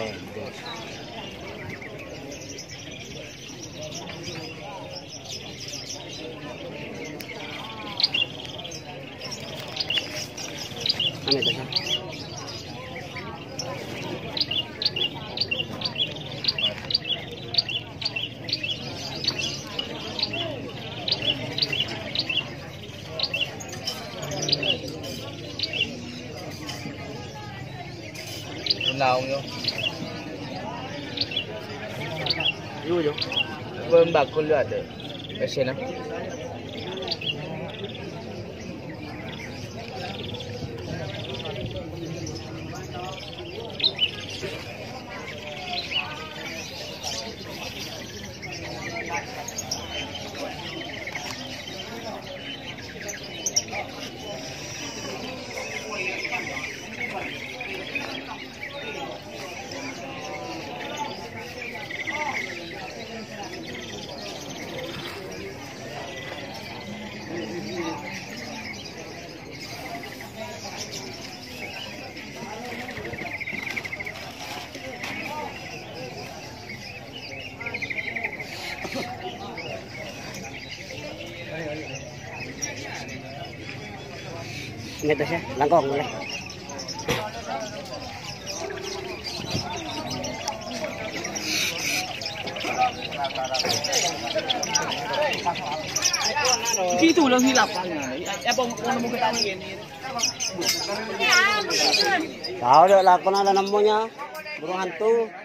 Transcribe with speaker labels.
Speaker 1: Ano ito siya?
Speaker 2: Naong yun.
Speaker 1: Yun.
Speaker 2: Belum bakul juga ada. Kasi na.
Speaker 1: Ini ito siya, langkong mulai.
Speaker 2: Dito lang hilapan nga. Epong kung mo kita ngin.
Speaker 1: Tahu dah lakon ada namunya, burung hantu.